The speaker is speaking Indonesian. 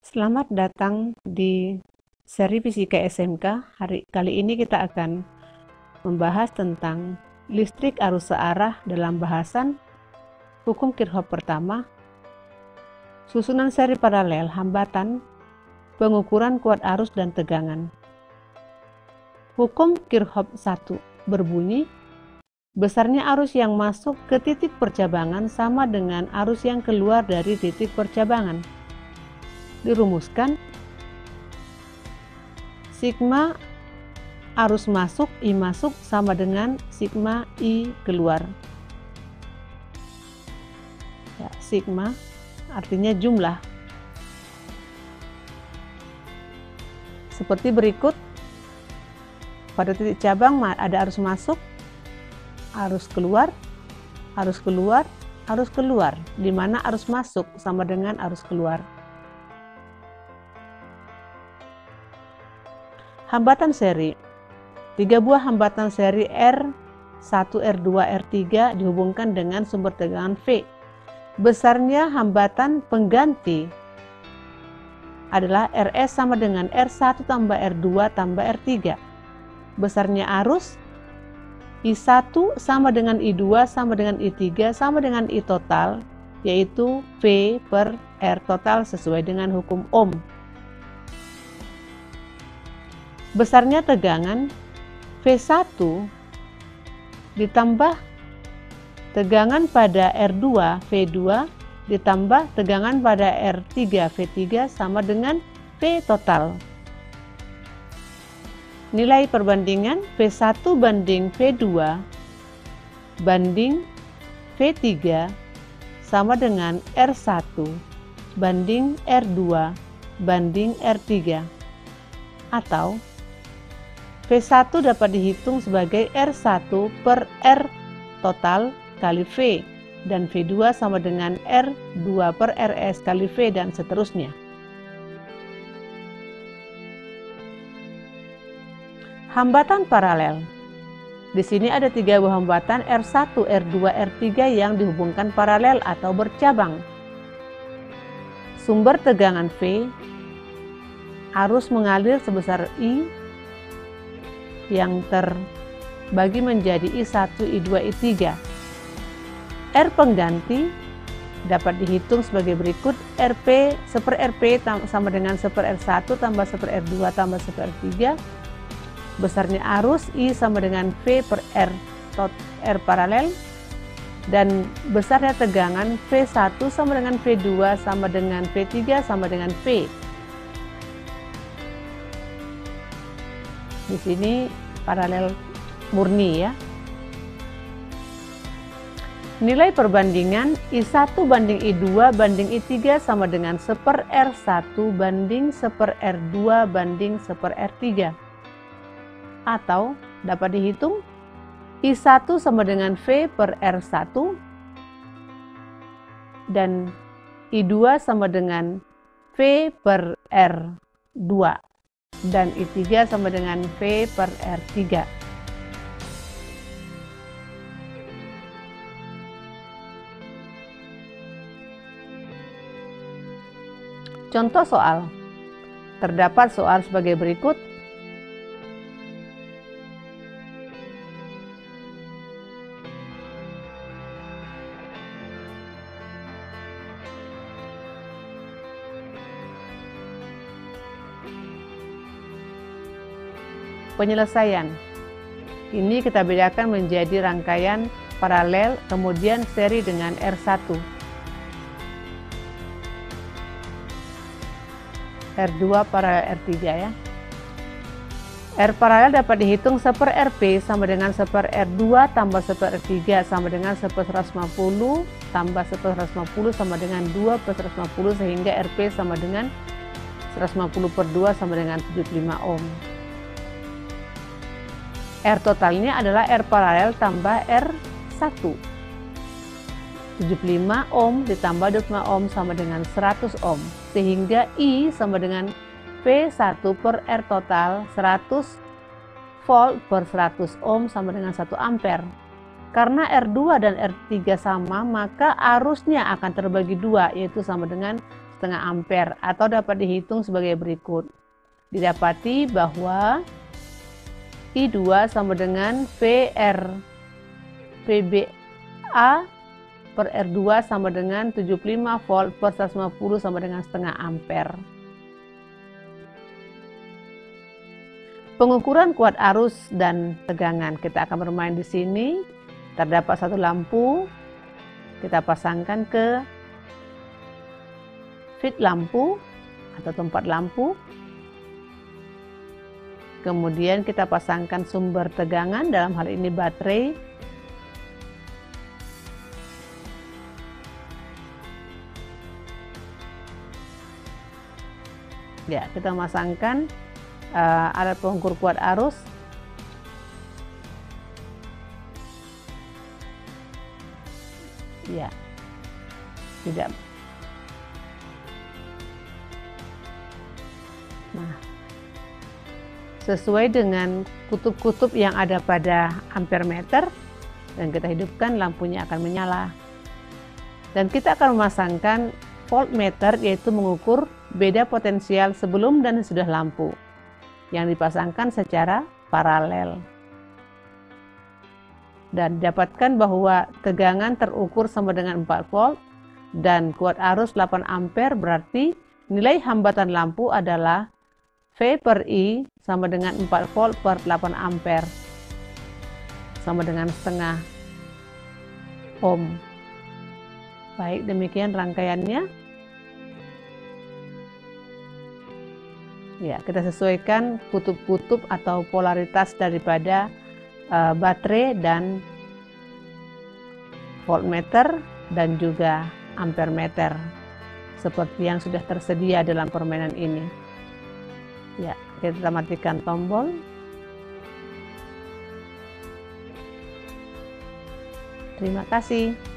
Selamat datang di seri Fisika SMK. Kali ini kita akan membahas tentang listrik arus searah dalam bahasan hukum Kirchhoff pertama, susunan seri paralel, hambatan, pengukuran kuat arus dan tegangan. Hukum Kirchhoff 1 berbunyi, besarnya arus yang masuk ke titik percabangan sama dengan arus yang keluar dari titik percabangan. Dirumuskan, sigma arus masuk I masuk sama dengan sigma I keluar. Ya, sigma artinya jumlah. Seperti berikut, pada titik cabang ada arus masuk, arus keluar, arus keluar, arus keluar, di mana arus masuk sama dengan arus keluar. Hambatan seri. 3 buah hambatan seri R1, R2, R3 dihubungkan dengan sumber tegangan V. Besarnya hambatan pengganti adalah RS sama dengan R1 tambah R2 tambah R3. Besarnya arus I1 sama dengan I2 sama dengan I3 sama dengan I total, yaitu V per R total sesuai dengan hukum Ohm. Besarnya tegangan V1 ditambah tegangan pada R2 V2 ditambah tegangan pada R3 V3 sama dengan V total. Nilai perbandingan V1 banding V2 banding V3 sama dengan R1 banding R2 banding R3, atau V1 dapat dihitung sebagai R1 per R total kali V, dan V2 sama dengan R2 per RS kali V, dan seterusnya. Hambatan paralel. Di sini ada 3 buah hambatan R1, R2, R3 yang dihubungkan paralel atau bercabang. Sumber tegangan V, arus mengalir sebesar I yang terbagi menjadi I1, I2, I3. R pengganti dapat dihitung sebagai berikut. RP, 1/RP sama dengan 1/R1 tambah 1/R2 tambah 1/R3. Besarnya arus I sama dengan V per R, R paralel. Dan besarnya tegangan V1 sama dengan V2 sama dengan V3 sama dengan V. Di sini paralel murni ya. Nilai perbandingan I1 banding I2 banding I3 sama dengan 1/R1 banding 1/R2 banding 1/R3. Atau dapat dihitung I1 sama dengan V per R1 dan I2 sama dengan V per R2 dan I3 sama dengan V per R3. Contoh soal. Terdapat soal sebagai berikut. Penyelesaian. Ini kita bedakan menjadi rangkaian paralel, kemudian seri dengan R1. R2 paralel R3 ya. R paralel dapat dihitung 1/RP sama dengan 1/R2 tambah 1/R3 sama dengan 1/150 tambah 1/150 sama dengan 2/150 sehingga RP sama dengan 150 per 2 sama dengan 75 ohm. R totalnya adalah R paralel tambah R1. 75 ohm ditambah 25 ohm sama dengan 100 ohm. Sehingga I sama dengan V1 per R total 100 volt per 100 ohm sama dengan 1 ampere. Karena R2 dan R3 sama, maka arusnya akan terbagi 2, yaitu sama dengan setengah ampere atau dapat dihitung sebagai berikut. Didapati bahwa I2 sama dengan VBA per R2 sama dengan 75 volt per 150 sama dengan setengah ampere. Pengukuran kuat arus dan tegangan. Kita akan bermain di sini. Terdapat satu lampu. Kita pasangkan ke feed lampu atau tempat lampu. Kemudian kita pasangkan sumber tegangan, dalam hal ini baterai. Ya, kita masangkan alat pengukur kuat arus. Ya, tidak. Nah, sesuai dengan kutub-kutub yang ada pada ampere meter, dan kita hidupkan, lampunya akan menyala. Dan kita akan memasangkan voltmeter, yaitu mengukur beda potensial sebelum dan sesudah lampu, yang dipasangkan secara paralel. Dan dapatkan bahwa tegangan terukur sama dengan 4 volt dan kuat arus 8 ampere, berarti nilai hambatan lampu adalah V per I sama dengan 4 volt per 8 ampere sama dengan setengah ohm. Baik, demikian rangkaiannya. Ya, kita sesuaikan kutub-kutub atau polaritas daripada baterai dan voltmeter dan juga ampere meter seperti yang sudah tersedia dalam permainan ini. Ya, kita matikan tombol. Terima kasih.